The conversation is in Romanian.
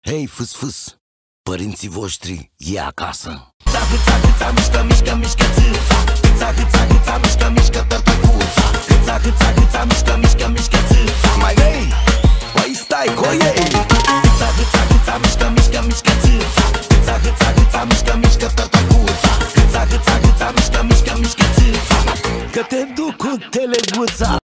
Hei, fâs, părinții voștri e acasă. Hâța, hâța, mișcă, mișcă, mișcă țâța. Hâța, hâța, hâța, mișcă, mișcă tărtăcuța. Hâța, hâța, hâța, mișcă, mișcă, mișcă țâța. Mai vei? Păi stai cu ei! Hâța, hâța, hâța, mișcă, mișcă, mișcă țâța. Hâța, hâța, hâța, mișcă, mișcă tărtăcuța. Hâța, hâța, hâța, mișcă, mișcă, mișcă țâța. Că te duc cu teleguța.